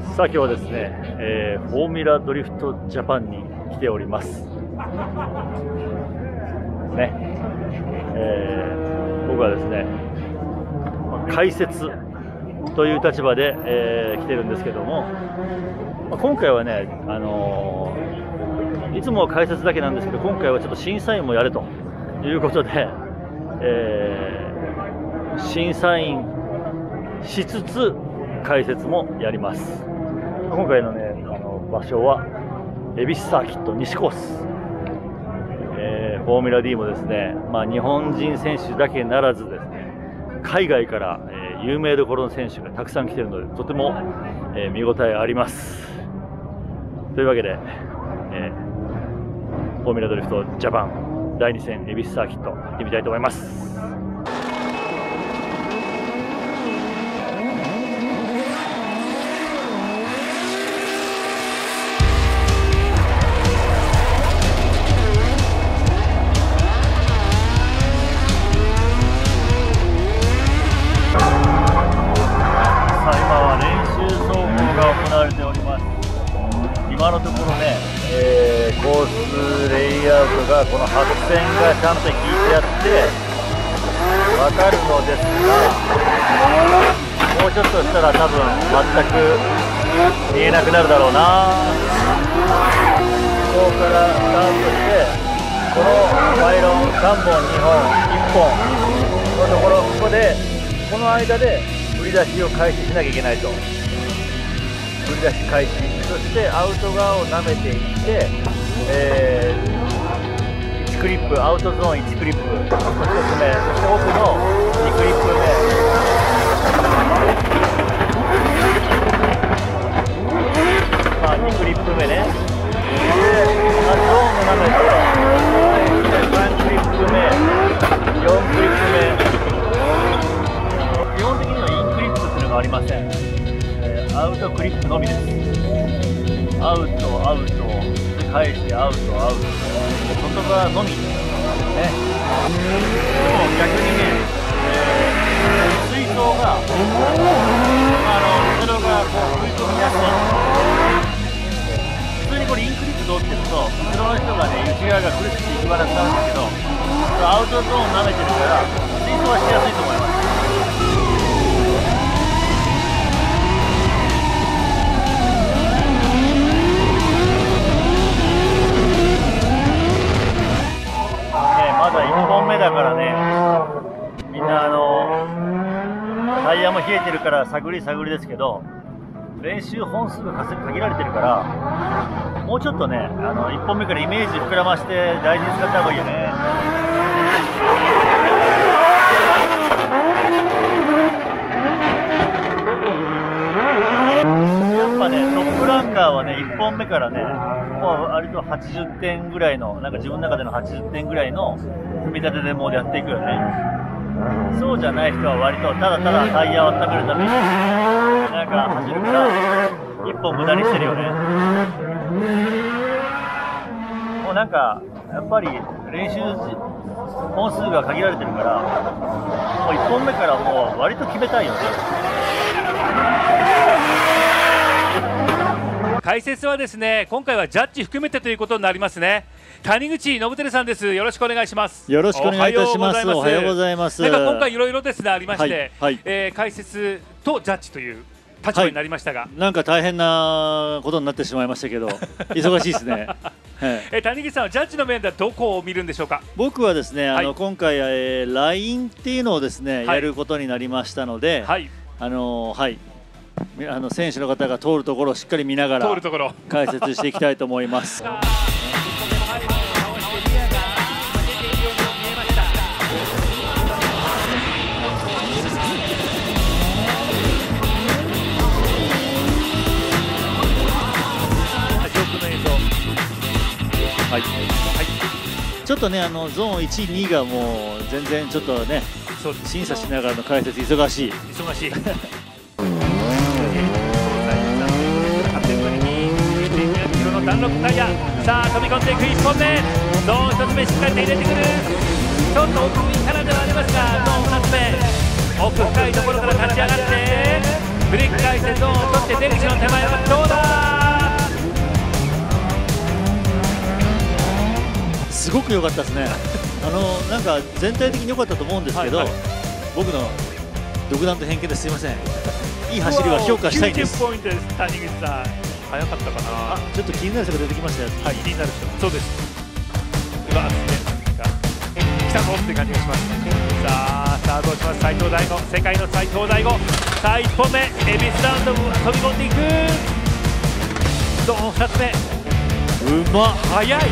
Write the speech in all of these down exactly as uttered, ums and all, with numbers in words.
さあ今日はですね、えー、フォーミュラドリフトジャパンに来ております。ね、えー、僕はですね、解説という立場で、えー、来てるんですけども、まあ、今回はね、あのー、いつもは解説だけなんですけど、今回はちょっと審査員もやるということで、えー、審査員しつつ解説もやります。今回のね、あの場所は恵比寿サーキット西コース、えー、フォーミュラ ディー もですね、まあ、日本人選手だけならずですね、海外から、えー、有名どころの選手がたくさん来ているので、とても、えー、見応えあります。というわけで、えー、フォーミュラドリフトジャパンだいに戦恵比寿サーキット行ってみたいと思います。今のところね、えー、コースレイアウトがこの白線がちゃんと引いてあって分かるのですが、もうちょっとしたら多分全く見えなくなるだろうな。ここからスタートして、このパイロンさんぼん、にほん、いっぽんのところ、ここでこの間で振り出しを開始しなきゃいけないと。振り出し開始、そしてアウト側を舐めていって、えー、いちクリップ、アウトゾーンいちクリップひとつめ、そして奥のにクリップ目、まあにクリップ目ね、で、ゾーンを舐めてさんクリップ目、よんクリップ目、基本的にはインクリップというのがありません。アウトクリップのみです。アウト、アウト、返してアウト、アウト、外側のみですね。でも逆にね、えー、水槽が、あの後ろがこう食い込みやすい。普通にこれインクリップ通ってると、後ろの人がね、内側が苦しくて行き場なくなるんだけど、アウトゾーン舐めてるから、水槽はしやすいと思います。まだいっぽんめだからね、みんなあのタイヤも冷えてるから探り探りですけど、練習本数が限られてるから、もうちょっとね、あのいっぽんめからイメージ膨らまして大事に使った方がいいよね。やっぱね、トップランカーはね、いっぽんめからね、もう割とはちじゅってんぐらいの、なんか自分の中でのはちじゅってんぐらいの組み立てでもうやっていくよね。そうじゃない人は割とただただタイヤを温めるためになんか走るからいっぽん無駄にしてるよね。もうなんかやっぱり練習本数が限られてるから、もういっぽんめからもう割と決めたいよね。 解説はですね、今回はジャッジ含めてということになりますね。谷口信輝さんです。よろしくお願いします。 よろしくお願いいたします。おはようございます。 なんか今回いろいろですねありまして、 はいはい、 えー、解説とジャッジという立場になりましたが、はい、 なんか大変なことになってしまいましたけど忙しいですね。 えー、谷口さんはジャッジの面ではどこを見るんでしょうか。 僕はですね、あの、はい、今回、えー、ライン っていうのをですね、はい、やることになりましたので、はい、あのはいあの選手の方が通るところをしっかり見ながら解説していきたいと思います。はい、ちょっとね、あのゾーンいち、にがもう全然ちょっとね、審査しながらの解説忙しい。 忙しい。ダンロップタイヤ、さあ飛び込んでいくいっぽんめ、ゾーンひとつめしっかりと入れてくる。ちょっと奥からではありますが、ゾーンふたつめ、奥深いところから立ち上がって振り返してゾーンを取って出口の手前はどうだ。 すごく良かったですね。あのなんか全体的に良かったと思うんですけど、はいはい、僕の独断と偏見ですいません。いい走りは評価したいんです。 きゅうじゅっポイントです。谷口さん早かったかな。 あ、ちょっと気になる人が出てきましたよ。 はい、気になる人。そうです。うわ、来たぞって感じがします。さあ、スタートします。斉藤大吾、世界の斉藤大吾。さあ、いっぽんめ、エビスラウンド飛び込んでいく。ゾーンふたつめ。うま、速い。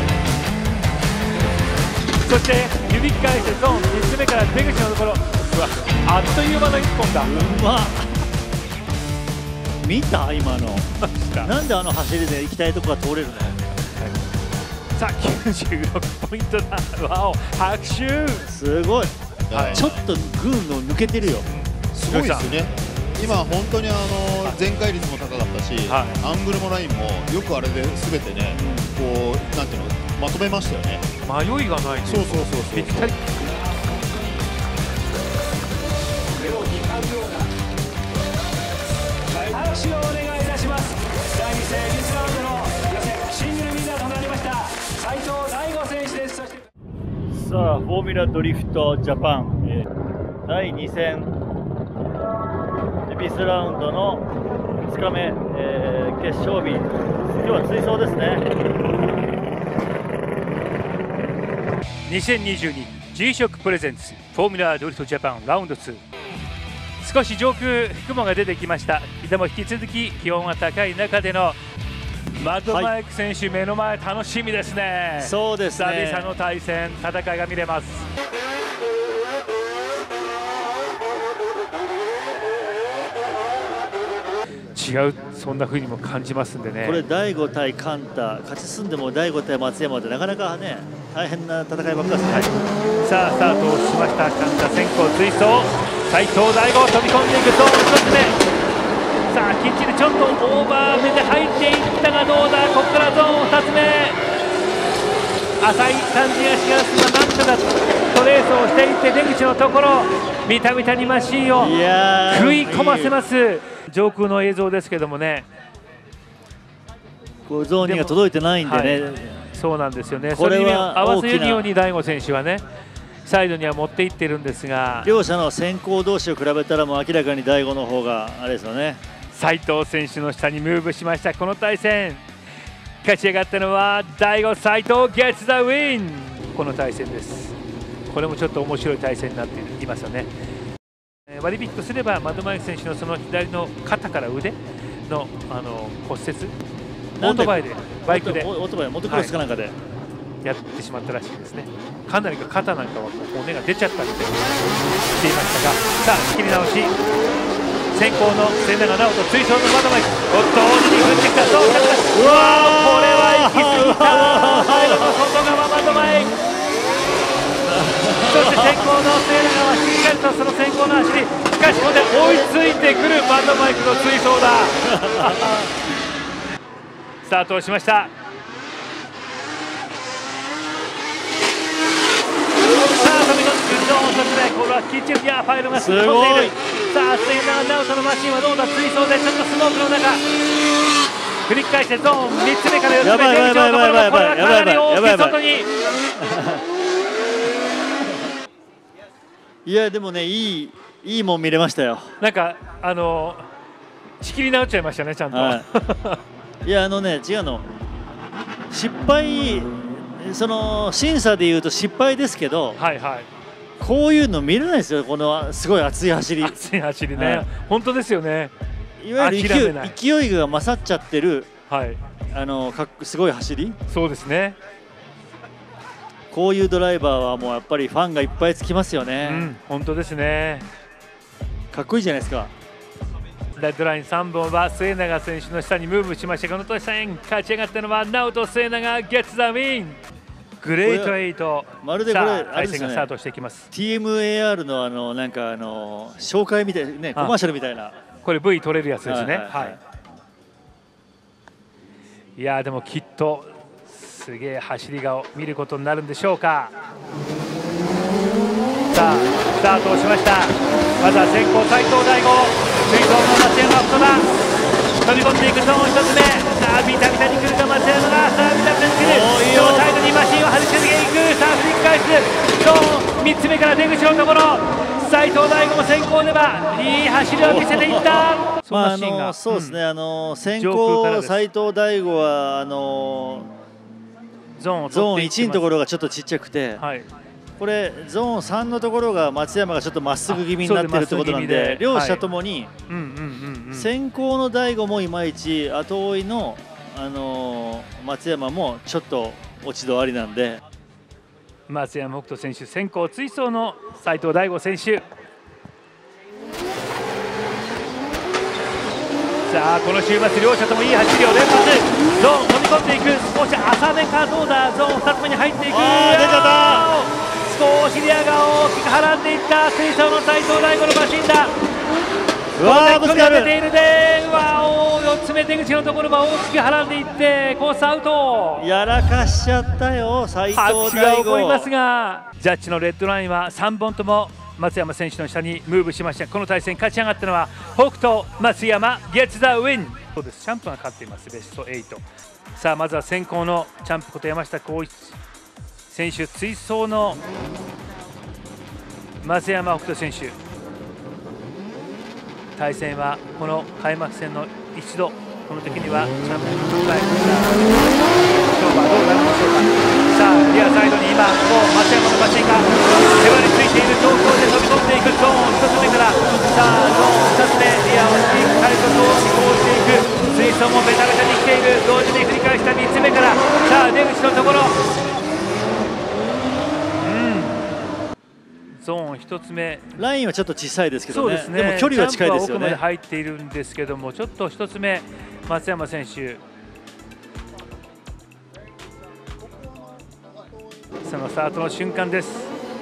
そして指返してゾーンみっつめから出口のところ。うわ、あっという間のいっぽんだ。 うまっ。見た今の。なんであの走りで行きたいとこが通れるの。 さあきゅうじゅうろくポイントだ。わお、拍手。すごい、 はい、ちょっとグーの抜けてるよ。 すごいですね。今本当にあの全開率も高かったし、はい、アングルもラインもよくあれで全てね、こうなんていうのまとめましたよね。 迷いがない。 そうそうそうそう。 ぴったり。拍手をお願いいたします。だいに戦エビスラウンドの予選シングルウィナーとなりました斉藤大吾選手です。そしてさあ、フォーミュラドリフトジャパン、えー、だいに戦エビスラウンドのふつかめ、えー、決勝日。今日は追走ですね。 にせんにじゅうに G ショックプレゼンツフォーミュラドリフトジャパンラウンドツー。少し上空雲が出てきました。でも引き続き気温が高い中でのマッドマイク選手、はい、目の前楽しみですね。 そうですね。 久々の対戦、戦いが見れます。違う、そんな風にも感じますんでね。 これ大悟対カンタ、勝ち進んでも大悟対松山でなかなかね大変な戦いばっかりですね。はい、 さあスタートをしました。カンタ先行追走。斉藤大吾飛び込んでいくゾーンひとつめ。さあきっちりちょっとオーバー目で入っていったがどうだ。ここからゾーンふたつめ。浅い感じがしますがなんとかストレートをしていって出口のところビタビタにマシンを食い込ませます。上空の映像ですけどもね、 こうゾーンにが届いてないんでね、はい、 そうなんですよね。それに合わせるように大吾選手はねサイドには持っていってるんですが、 両者の先行同士を比べたらもう明らかに大悟の方があれですよね。 斉藤選手の下にムーブしました。この対戦勝ち上がったのは大悟斉藤ゲッツザウィン。この対戦です。これもちょっと面白い対戦になっていますよね。割引とすればマドマイク選手のその左の肩から腕のあの骨折、オートバイでバイクでオートバイモトクロスかなんかで、はい、 やってしまったらしいですね。かなり肩なんかは骨が出ちゃったって言っていましたが、さあ仕切り直し先行の末永直人追走のマドマイク、おっと大に振ってきた。そううわこれは行き過ぎた。最後の外側マドマイク。そして先行の末永はしっかりとその先行の走り、しかしここで追いついてくるマドマイクの追走だ。スタートをしました。これはきっちりファイルが進んでいる。さあ末永直人のマシンはどうだ。追走でちょっとスモークの中繰り返してゾーンみっつめからよっつめ出口のところがこれはかなり大きい外に。 いやでもねいいいいもん見れましたよ。 なんかあの仕切り直っちゃいましたねちゃんと。はい、いやあのね違うの失敗、その審査でいうと失敗ですけど。 はいはい。 こういうの見れないですよ、このすごい熱い走り。 熱い走りね、はい、本当ですよね。 いわゆる勢い、勢いが勝っちゃってる、 はい、 あのかっすごい走り。 そうですね。 こういうドライバーはもうやっぱりファンがいっぱいつきますよね。うん、 本当ですね。 かっこいいじゃないですか。 レッドラインさんぼんは末永選手の下にムーブしました。この対戦勝ち上がったのは直人末永ゲッツザウィン。グレートエイト、 まるでこれ対戦がスタートしていきます。 ティーエムエーアール のあのなんかあの紹介みたいね、コマーシャルみたいな、 これ ブイ 取れるやつですね。はい。いやでもきっとすげえ走りが見ることになるんでしょうか。さあスタートをしました。まずは先行斉藤大吾。 追走の松山太田飛び込んでいくゾーンひとつめ。さあビタビタに来るか松山が、さあビタビタに来る、両サイドにマシンを張り付けていく。さあ振り返すゾーンみっつめから出口のところ、斉藤大吾も先行ではいい走りを見せていった。 まああのそうですね、あの先行斉藤大吾はあのゾーンゾーンいちのところがちょっとちっちゃくて、はい、これゾーンさんのところが松山がちょっとまっすぐ気味になってるってことなんで、両者ともに先行の大吾もいまいち、後追いの、あのー、松山もちょっと落ち度ありなんで、 松山北斗選手先行追走の斉藤大吾選手。さあこの週末両者ともいい走りを連発、ゾーン飛び込んでいく、少し浅めかどうだ、ゾーンふたつめに入っていく、 あー出ちゃった、少しリアが大きくはらんでいった、追走の斉藤大吾のマシンだ。 うわーぶつかる、 出ているで、うわおよっつめ出口のところは大きくはらんでいってコースアウト。 やらかしちゃったよ斉藤大吾。 拍手が起こりますが、ジャッジのレッドラインはさんぼんとも松山選手の下にムーブしました。この対戦勝ち上がったのは北斗松山ゲッツザウィン。そうです、チャンプが勝っています、ベストはち。さあまずは先行のチャンプこと山下浩一選手、追走の松山北斗選手、対戦はこの開幕戦の一度、この時にはチャンプに迎えました。勝負はどうなるんでしょうか。さあリアサイドに今もう松山のマシンが迫りついている状況で飛び込んでいく。ゾーンひとつめから、さあゾーンふたつめ、リアをしっかりとゾーンにこうしていく。水槽もベタベタに来ている。同時に振り返したみっつめから、さあ出口のところ、ゾーンひとつめ、 ラインはちょっと小さいですけどね、 そうですね、 でも距離は近いですよね。 奥まで入っているんですけども、ちょっとひとつめ松山選手、そのスタートの瞬間です。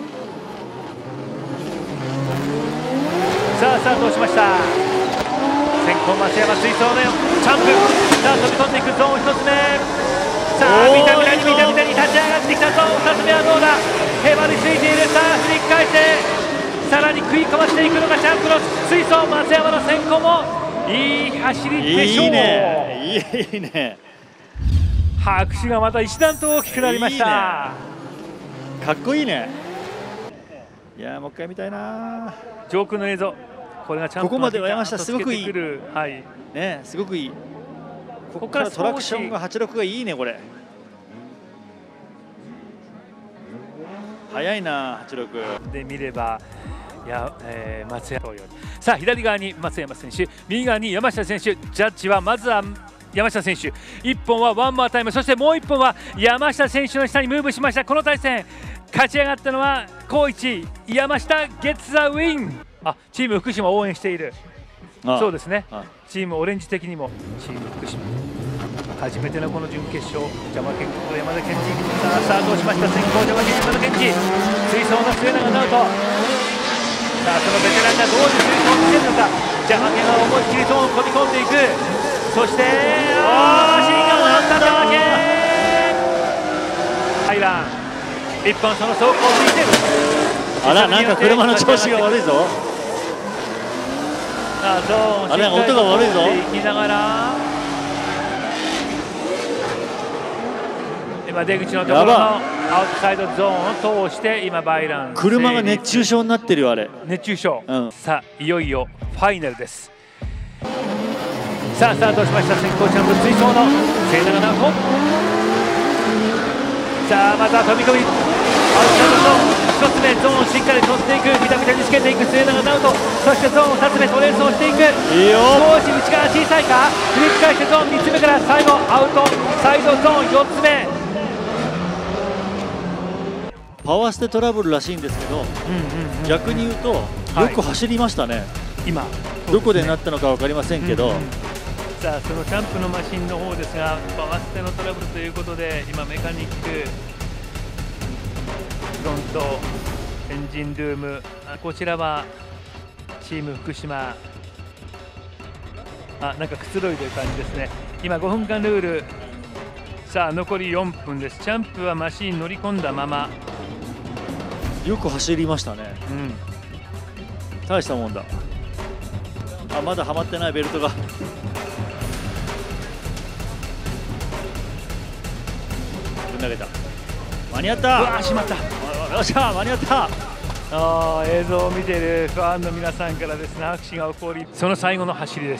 さあスタートをしました。先行松山追走のチャンプ、さあ飛び込んでいくゾーンひとつめ、さあビタビタにビタビタに立ち上がってきたゾーンふたつめはどうだ、へばりついている。さあ振り返ってさらに食い込ましていくのがチャンプの追走、松山の先行もいい走りでしょう。 いいね、いいね、 拍手がまた一段と大きくなりました。いいね、かっこいいね。いやもう一回見たいな。 上空の映像、これがチャンプここまでは山下すごくいい、 はい、 ね、すごくいい。ここからトラクションがはちじゅうろくがいいね、これ。速いな、はちじゅうろくで見れば、いや、えー、松山とより、さあ左側に松山選手、右側に山下選手、ジャッジはまずは山下選手、いっぽんはワンモアタイム、そしてもういっぽんは山下選手の下にムーブしました。この対戦勝ち上がったのは高一山下ゲッツザウィン。あ、チーム福島を応援している。ああ、そうですね、ああ、チームオレンジ的にもチーム福島初めてのこの準決勝、邪魔健康山田健二、さあスタートをしました。先行邪魔健山田健二、追走の末永直人、さあそのベテランがどういう追走を見せるのか。邪魔健は思いっきりゾーンを飛び込んでいく。そしてマシンが戻った邪魔健、ハイラン一本その走行を見せる。 あら、なんか車の調子が悪いぞ。 さあゾーンあれ、音が悪いぞ。 行きながら今出口のところのアウトサイドゾーンを通して今バイラン、 車が熱中症になってるよ、あれ。 熱中症、うん、さあいよいよファイナルです。さあスタートしました。先行チャンプ追走の末永直人、さあまた飛び込みアウトサイドゾーンひとつめ、ゾーンをしっかり取っていく、ビタビタにつけていく末永直人、そしてゾーンふたつめトレースをしていく。いいよ、少し内側小さいか、振り返してゾーンみっつめから最後アウトサイドゾーンよっつめ。 パワーステトラブルらしいんですけど、逆に言うとよく走りましたね、はい、今どこでなったのか分かりませんけど、うんうん、 さあそのチャンプのマシンの方ですが、パワーステのトラブルということで今メカニックフロントエンジンルーム、こちらはチーム福島、あ、なんかくつろいでる感じですね。今ごふんかんルール、さあ残りよんぷんです。チャンプはマシン乗り込んだまま、 よく走りましたね、うん、大したもんだ。 あ、まだはまってないベルトが。ぶん投げた。間に合った。 うわー、しまった。 よっしゃ、間に合った。 あ映像を見ているファンの皆さんからですね、拍手が起こり、その最後の走りです。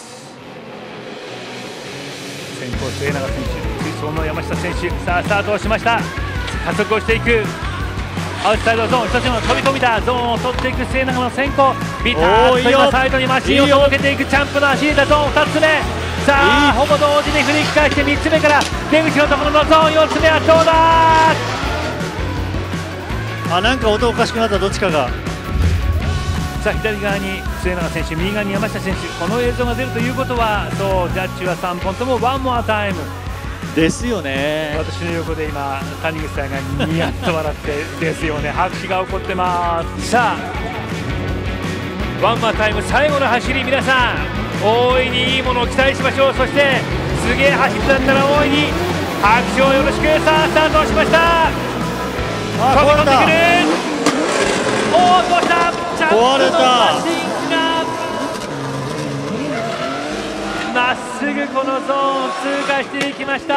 先行末永選手、追走の山下選手、さあスタートをしました。加速をしていく。アウトサイドゾーン、一つの飛び込みだ。ゾーンを取っていく末永の先行。ビターッと今サイドにマシンを届けていくチャンプの走りだ。ゾーンふたつめ。さあほぼ同時に振り返してみっつめから出口のところのゾーンよっつめはどうだ。 あ、なんか音おかしくなった、どっちかが。 さあ左側に末永選手、右側に山下選手、この映像が出るということは、そうジャッジはさんぼんともワンモアタイムですよね。 私の横で今谷口さんがニヤッと笑ってですよね、拍手が起こってます。さあワンモアタイム最後の走り、皆さん大いにいいものを期待しましょう。そしてすげえ走りだったら大いに拍手をよろしく。さあスタートしました。飛び込んでくる。おお、どうした。 壊れた。 マシンがまっすぐこのゾーンを通過していきました。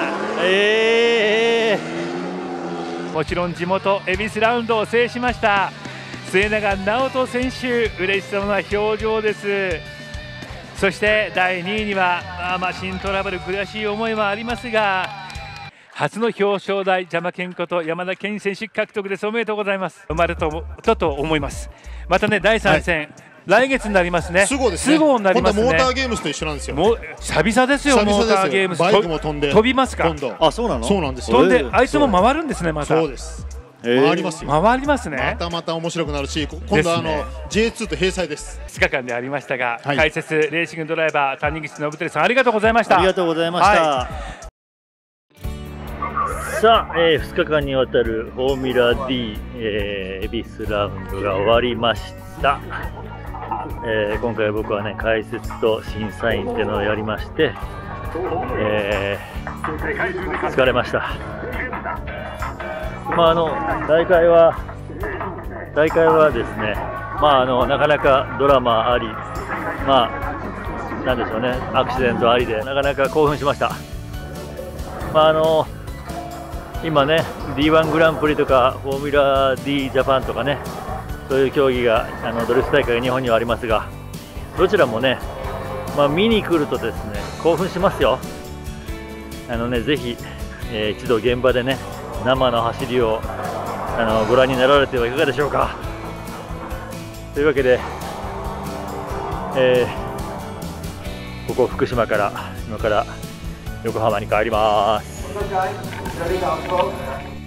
えー、もちろん地元恵比寿ラウンドを制しました末永直人選手、嬉しそうな表情です。そしてだいにいにはマシントラブル、悔しい思いはありますが、初の表彰台、邪魔健こと山田健選手獲得です。おめでとうございます。生まれたとと思います。またね、だいさん戦、はい、来月になりますね。 すごですね。 すごになりますね。 モーターゲームスと一緒なんですよ。 もう久々ですよ。モーターゲームス。 バイクも飛んで飛びますか。 あ、そうなの。 そうなんですよ。 飛んであいつも回るんですね。また。 そうです。回りますよ。 回りますね。 またまた面白くなるし、今度はあの ジェイツー と併載です。 ふつかかんでありましたが、 はい、 解説レーシングドライバー谷口信輝さん、ありがとうございました。 ありがとうございました。はい、さあ、えー、ふつかかんにわたるフォーミュラ D、えー、恵比寿ラウンドが終わりました。えー、今回僕はね、解説と審査員っていうのをやりまして、えー、疲れました。まあ、あの大会は大会はですね、まあ、あのなかなかドラマあり、まあ、なんでしょうね、アクシデントありでなかなか興奮しました。まあ、あの今ね ディーワン グランプリとかフォーミュラ D ジャパンとかね、そういう競技があのドリフト大会が日本にはありますが、どちらもね、まあ、見に来るとですね興奮しますよ。あのね、ぜひ、えー、一度現場でね生の走りをあのご覧になられてはいかがでしょうか。というわけで、えー、ここ福島から今から横浜に帰ります。